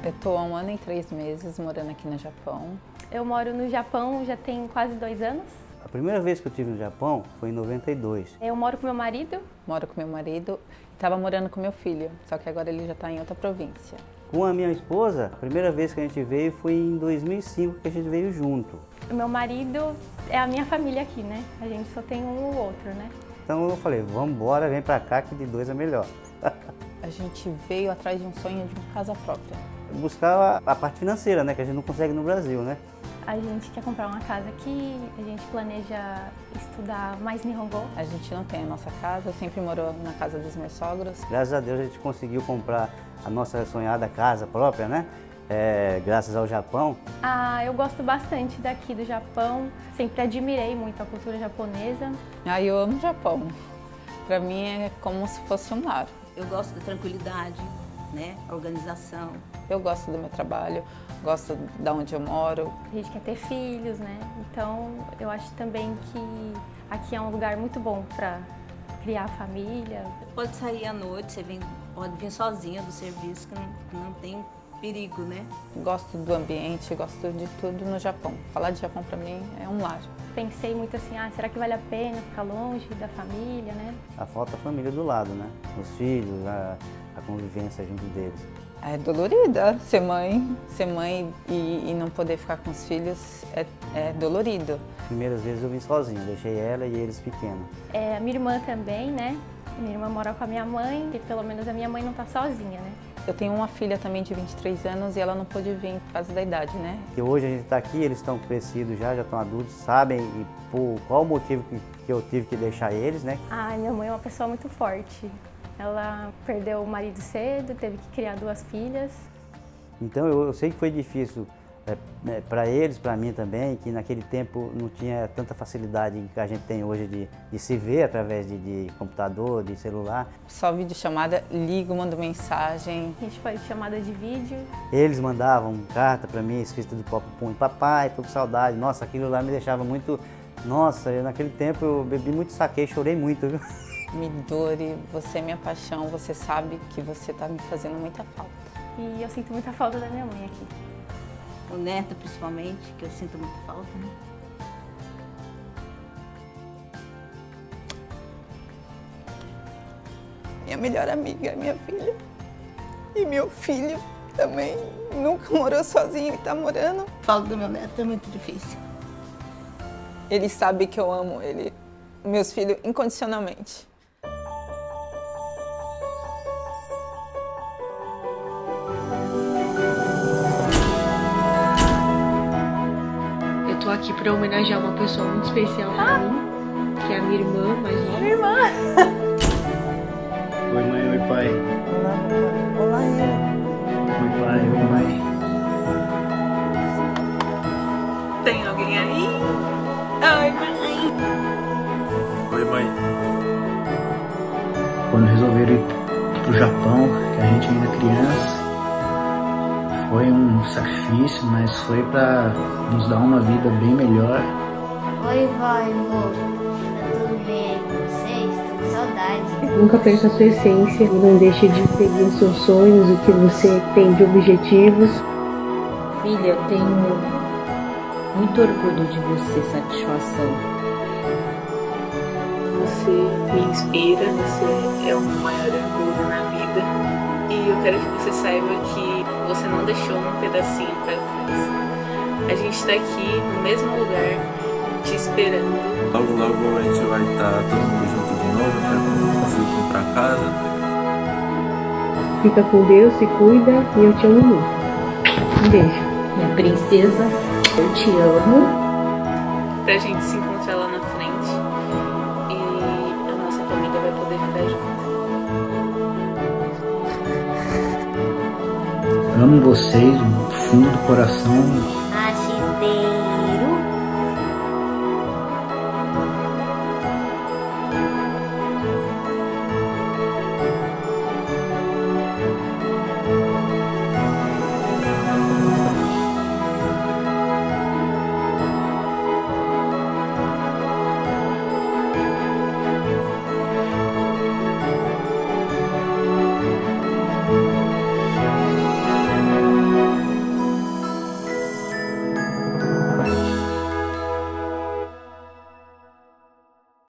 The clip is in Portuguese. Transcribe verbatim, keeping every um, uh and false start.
Eu estou há um ano e três meses morando aqui no Japão. Eu moro no Japão já tem quase dois anos. A primeira vez que eu estive no Japão foi em noventa e dois. Eu moro com meu marido. Moro com meu marido. Estava morando com meu filho, só que agora ele já está em outra província. Com a minha esposa, a primeira vez que a gente veio foi em dois mil e cinco, que a gente veio junto. O meu marido é a minha família aqui, né? A gente só tem um ou outro, né? Então eu falei, vamos embora, vem pra cá que de dois é melhor. A gente veio atrás de um sonho de uma casa própria. Buscar a, a parte financeira, né? Que a gente não consegue no Brasil, né? A gente quer comprar uma casa aqui, a gente planeja estudar mais Nihongo. A gente não tem a nossa casa, sempre morou na casa dos meus sogros. Graças a Deus a gente conseguiu comprar a nossa sonhada casa própria, né? É, graças ao Japão. Ah, eu gosto bastante daqui do Japão, sempre admirei muito a cultura japonesa. Ah, eu amo o Japão. Para mim é como se fosse um lar. Eu gosto da tranquilidade, né? A organização. Eu gosto do meu trabalho, gosto de onde eu moro. A gente quer ter filhos, né? Então eu acho também que aqui é um lugar muito bom para criar família. Pode sair à noite, você vem, pode vir sozinha do serviço, que não, não tem perigo, né? Gosto do ambiente, gosto de tudo no Japão. Falar de Japão para mim é um lar. Pensei muito assim, ah, será que vale a pena ficar longe da família, né? A falta a família do lado, né? Os filhos, a, a convivência junto deles. É dolorida ser mãe, ser mãe e, e não poder ficar com os filhos é, é dolorido. Primeiras vezes eu vim sozinho, deixei ela e eles pequenos. É, a minha irmã também, né? Minha irmã mora com a minha mãe e pelo menos a minha mãe não tá sozinha, né? Eu tenho uma filha também de vinte e três anos e ela não pôde vir por causa da idade, né? E hoje a gente está aqui, eles estão crescidos já, já estão adultos, sabem e por qual o motivo que, que eu tive que deixar eles, né? Ah, minha mãe é uma pessoa muito forte. Ela perdeu o marido cedo, teve que criar duas filhas. Então eu, eu sei que foi difícil é, é, para eles, para mim também, que naquele tempo não tinha tanta facilidade que a gente tem hoje de, de se ver através de, de computador, de celular. Só videochamada, ligo, mando mensagem. A gente faz chamada de vídeo. Eles mandavam carta para mim, escrita do próprio punho, papai, tô com saudade. Nossa, aquilo lá me deixava muito... Nossa, eu, naquele tempo eu bebi muito saquê, chorei muito, viu? Midori, você é minha paixão, você sabe que você está me fazendo muita falta. E eu sinto muita falta da minha mãe aqui. O neto, principalmente, que eu sinto muita falta, né? Minha melhor amiga é minha filha. E meu filho também nunca morou sozinho e está morando. Falo do meu neto, é muito difícil. Ele sabe que eu amo ele, meus filhos, incondicionalmente. Eu tô aqui para homenagear uma pessoa muito especial para mim, que é a minha irmã mais nova. Minha irmã! Oi mãe, oi pai. Olá, olá, Oi pai, oi mãe. Tem alguém aí? Ai, mãe! Oi mãe. Quando resolveram ir pro Japão, que a gente ainda criança, foi um sacrifício, mas foi para nos dar uma vida bem melhor. Oi, vó, amor. Tá tudo bem com vocês? Tô com saudade. Nunca perca a sua essência, não deixe de seguir os seus sonhos, o que você tem de objetivos. Filha, eu tenho muito orgulho de você, satisfação. Você me inspira, você é o meu maior orgulho na vida. E eu quero que você saiba que você não deixou um pedacinho para trás. A gente está aqui no mesmo lugar, te esperando. Logo, logo a gente vai estar todo mundo junto de novo, já conseguir comprar casa. Fica com Deus, se cuida e eu te amo muito. Um beijo. Minha princesa, eu te amo. Pra gente se encontrar lá na frente e a nossa família vai poder ficar junto. Amo vocês do fundo do coração.